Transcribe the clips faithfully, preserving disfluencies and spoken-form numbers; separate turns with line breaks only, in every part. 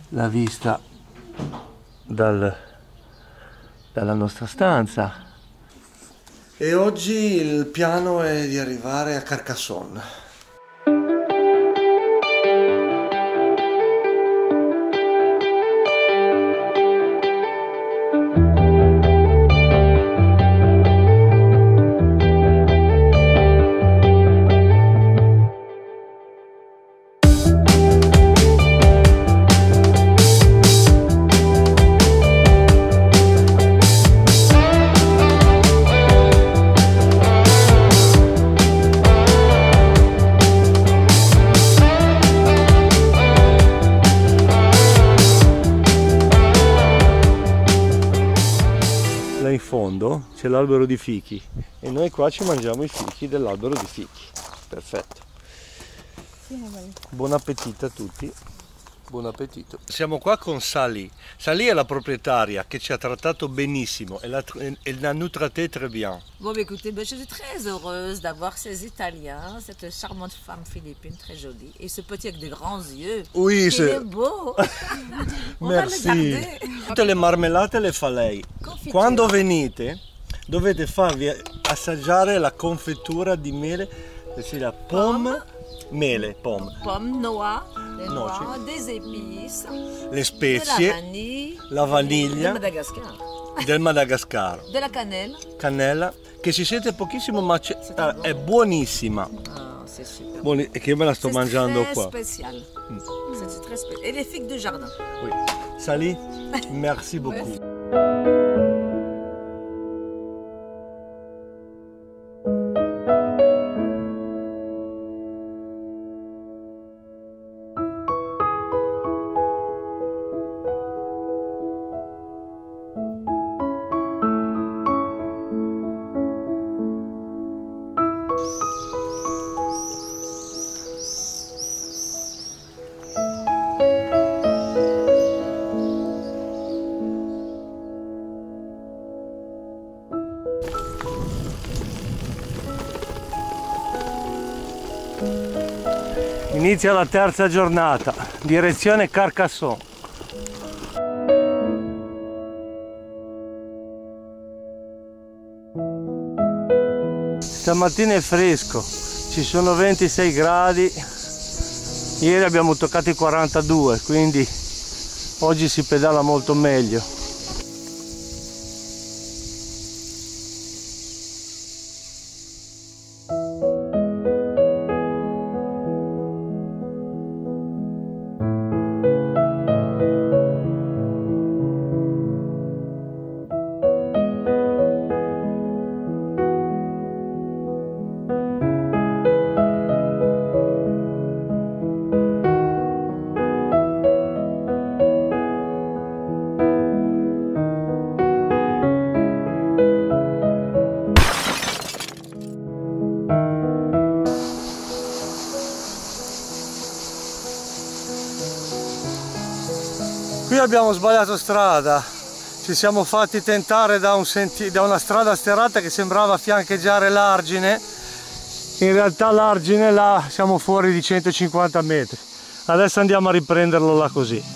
la vista dal, dalla nostra stanza. E oggi il piano è di arrivare a Carcassonne. In fondo c'è l'albero di fichi e noi qua ci mangiamo i fichi dell'albero di fichi. Perfetto. Buon appetito a tutti. Buon appetito. Siamo qua con Sally. Sally è la proprietaria che ci ha trattato benissimo. Elle, a, elle nous traité très bien.
Bon, bah, écoutez, bah, je suis très heureuse d'avoir ces Italiens, cette charmante femme philippine très jolie et ce petit avec des grands yeux.
Oui,
il est beau.
Merci. Tutte le marmellate le fa lei. Confitura. Quando venite dovete farvi assaggiare la confettura di mele, sì, la pomme, pomme. Mele, pomme.
Pomme, noix, les noix, des épices,
le spezie,
la vanille,
la vaniglia,
del Madagascar.
Del Madagascar.
Della cannella.
Cannella, che si sente pochissimo ma ah, è buonissima.
Ah, c'est super.
Buoni, e che io me la sto mangiando qua.
Spécial. Mm. C'est très spécial. Et les figues du jardin.
Oui. Sally, merci beaucoup. Inizia la terza giornata, direzione Carcassonne. Stamattina è fresco, ci sono ventisei gradi, ieri abbiamo toccato i quarantadue, quindi oggi si pedala molto meglio. Qui abbiamo sbagliato strada, ci siamo fatti tentare da, un senti da una strada sterrata che sembrava fiancheggiare l'Argine. In realtà l'Argine là siamo fuori di centocinquanta metri. Adesso andiamo a riprenderlo là così.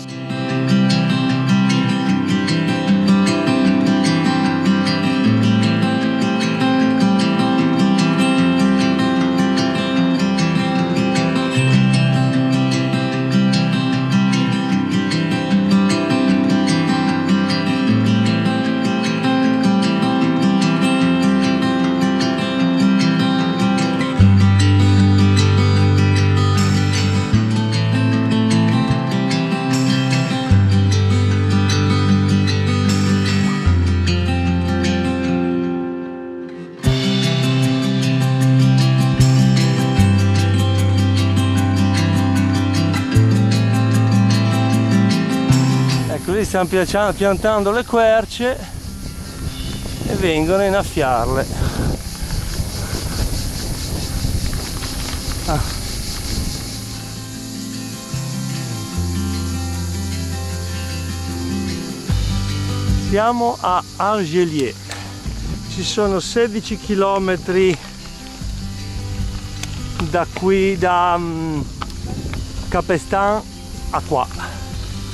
Stiamo piantando le querce e vengono a innaffiarle. Ah. Siamo a Argelier, ci sono sedici chilometri da qui, da um, Capestan a qua.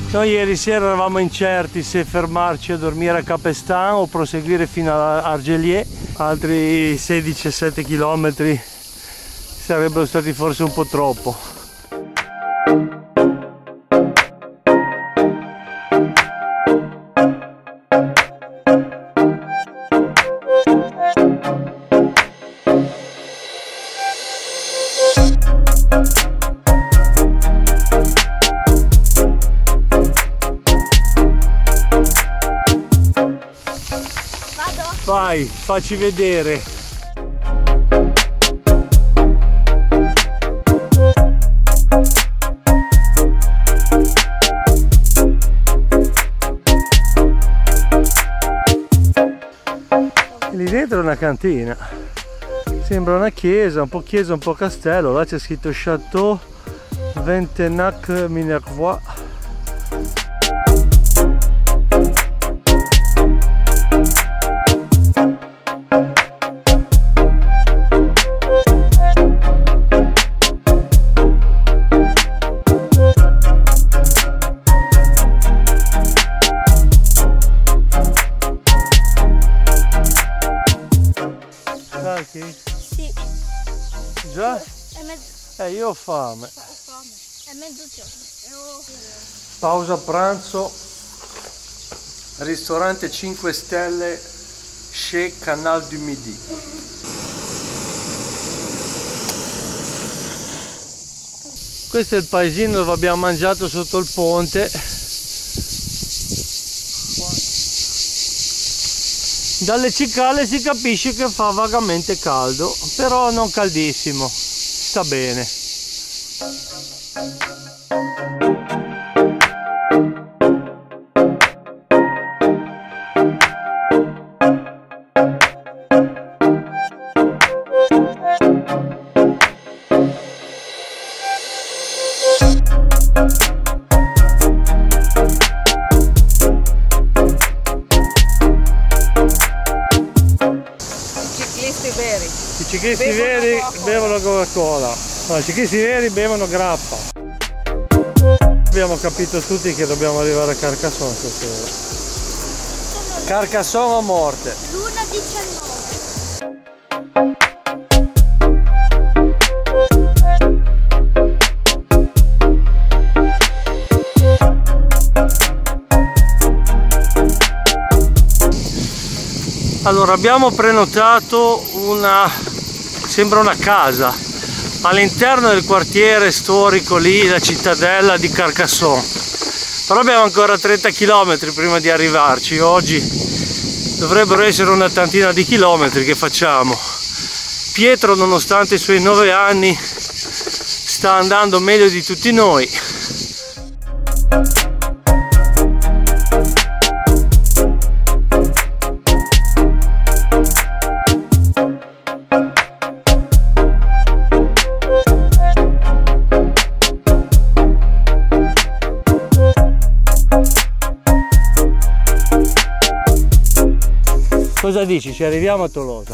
Noi ieri sera eravamo incerti se fermarci a dormire a Capestan o proseguire fino a Argelier, altri sei diciassette chilometri sarebbero stati forse un po' troppo. Vai, facci vedere. Lì dentro è una cantina. Sembra una chiesa, un po' chiesa, un po' castello. Là c'è scritto Château Ventenac-Minervois.
Sì.
Già?
È mezzo.
Eh, io ho fame.
Ho fame. È mezzogiorno.
Pausa pranzo. Ristorante cinque stelle chez Canal du Midi. Questo è il paesino dove abbiamo mangiato sotto il ponte. Dalle cicale si capisce che fa vagamente caldo, però non caldissimo, sta bene. I ciclisti veri bevono Coca-Cola, no, i ciclisti veri bevono grappa. Abbiamo capito tutti che dobbiamo arrivare a Carcassonne stasera. Carcassonne o morte?
l'una e diciannove.
Allora, abbiamo prenotato una, sembra una casa, all'interno del quartiere storico lì, la cittadella di Carcassonne. Però abbiamo ancora trenta chilometri prima di arrivarci. Oggi dovrebbero essere una tantina di chilometri che facciamo. Pietro, nonostante i suoi nove anni, sta andando meglio di tutti noi. Cosa dici? Ci arriviamo a Tolosa?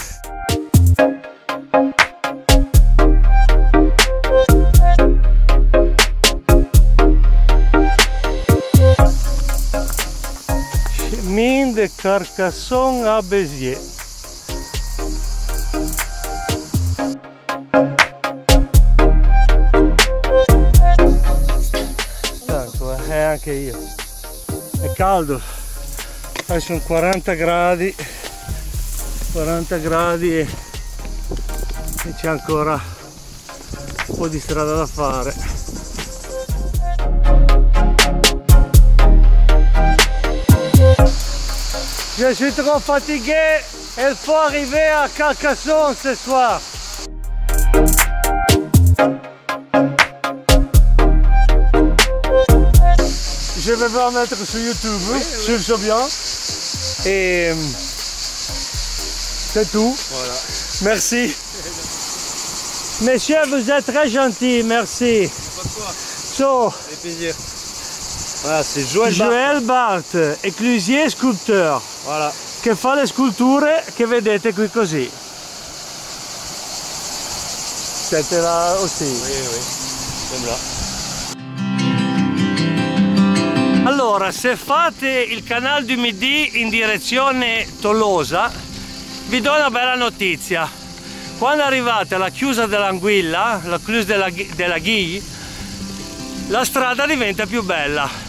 Chemin de Carcassonne à Béziers. Tanto, eh, anche io. È caldo. Sono quaranta gradi, quaranta gradi e, e c'è ancora un po' di strada da fare. Je suis trop fatigué, il faut arriver à Carcassonne ce soir. Je vais vous mettre sur YouTube, oui, oui. Suivez bien. Et c'est tout. Voilà. Merci. Messieurs, vous êtes très gentils, merci.
Pas de quoi.
So,
Avec plaisir. Voilà, c'est Joël,
Joël Barthes, éclusier sculpteur.
Voilà.
Che fa le sculture che vedete qui così. Siete là aussi?
Oui, oui. Même là.
Allora, se fate il Canal du Midi in direzione Tolosa, vi do una bella notizia. Quando arrivate alla chiusa dell'Anguilla, la chiusa della, della Ghie, la strada diventa più bella.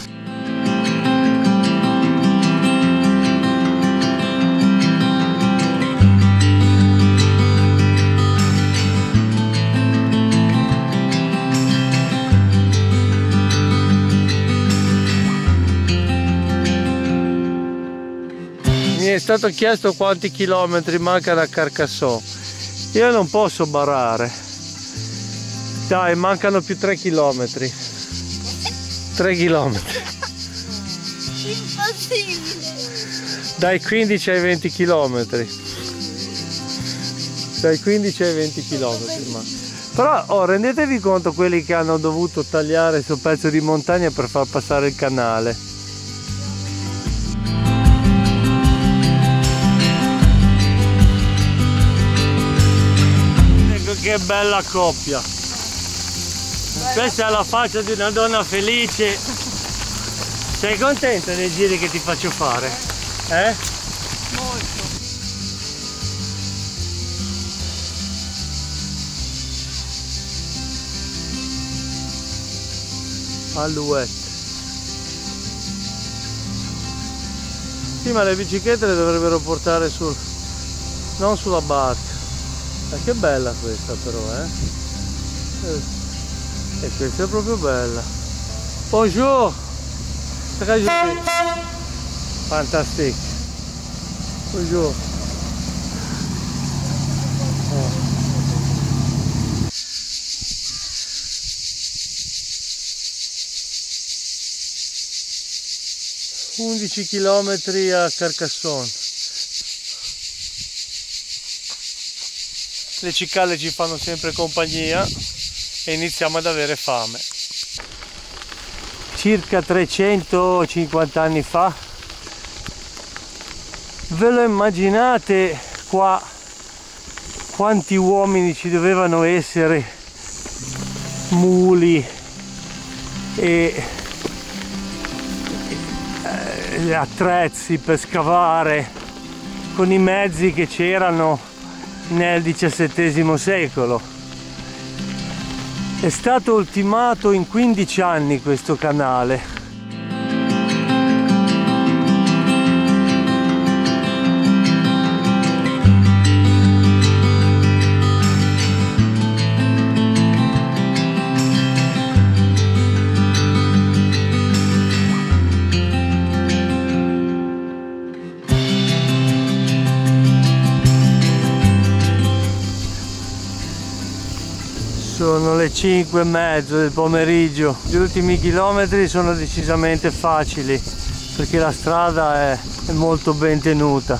Mi è stato chiesto quanti chilometri mancano a Carcassonne. Io non posso barare. Dai, mancano più tre chilometri. tre chilometri.
Impossibile.
Dai quindici ai venti chilometri. Dai quindici ai venti chilometri. Ma... Però oh, rendetevi conto quelli che hanno dovuto tagliare questo pezzo di montagna per far passare il canale. Che bella coppia! Questa è la faccia di una donna felice. Sei contenta dei giri che ti faccio fare? Eh?
Molto.
Alouette. Sì, ma le biciclette le dovrebbero portare sul... non sulla barca. Ma che bella questa però, eh? E questa è proprio bella. Bonjour! Fantastique. Bonjour. Oh. undici chilometri a Carcassonne. Le cicale ci fanno sempre compagnia e iniziamo ad avere fame. Circa trecentocinquanta anni fa, ve lo immaginate qua quanti uomini ci dovevano essere, muli e eh, attrezzi per scavare con i mezzi che c'erano nel diciassettesimo secolo. È stato ultimato in quindici anni questo canale. Sono le cinque e mezzo del pomeriggio. Gli ultimi chilometri sono decisamente facili perché la strada è, è molto ben tenuta.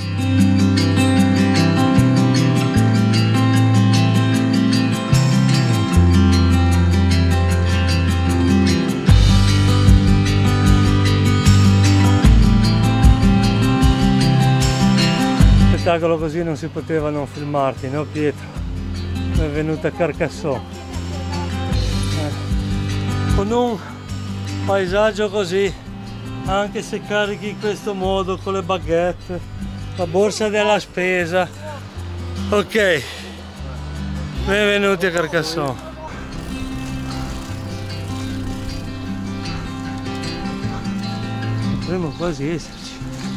Spettacolo così non si poteva non filmarti, no Pietro? È venuta a Carcassonne eh. Con un paesaggio così, anche se carichi in questo modo con le baguette, la borsa della spesa. Ok, benvenuti a Carcassonne. Potremmo quasi esserci.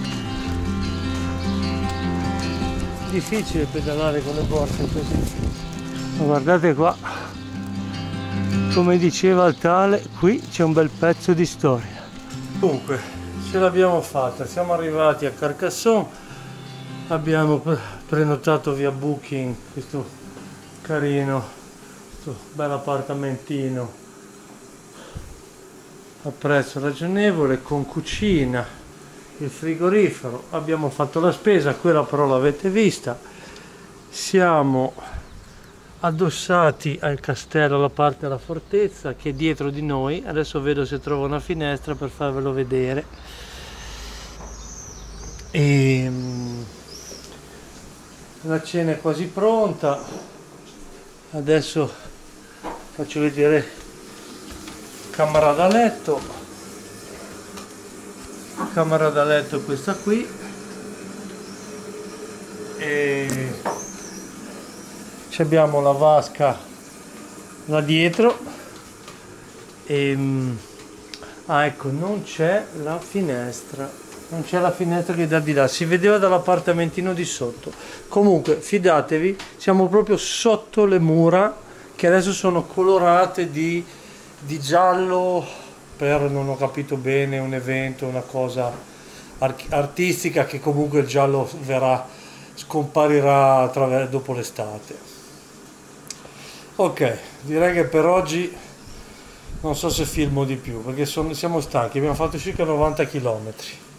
Difficile pedalare con le borse così. Guardate qua, come diceva il tale, qui c'è un bel pezzo di storia. Dunque, ce l'abbiamo fatta, siamo arrivati a Carcassonne, abbiamo prenotato via Booking questo carino, questo bel appartamentino a prezzo ragionevole, con cucina, il frigorifero, abbiamo fatto la spesa, quella però l'avete vista. Siamo addossati al castello, alla parte della fortezza che è dietro di noi. Adesso vedo se trovo una finestra per farvelo vedere. E la cena è quasi pronta. Adesso faccio vedere camera da letto. camera da letto è questa qui, e ci abbiamo la vasca là dietro, e ah, ecco, non c'è la finestra, non c'è la finestra che dà di là, si vedeva dall'appartamentino di sotto. Comunque fidatevi, siamo proprio sotto le mura che adesso sono colorate di, di giallo per, non ho capito bene, un evento, una cosa artistica, che comunque il giallo verrà, scomparirà dopo l'estate. Ok, direi che per oggi non so se filmo di più perché sono, siamo stanchi, abbiamo fatto circa novanta chilometri.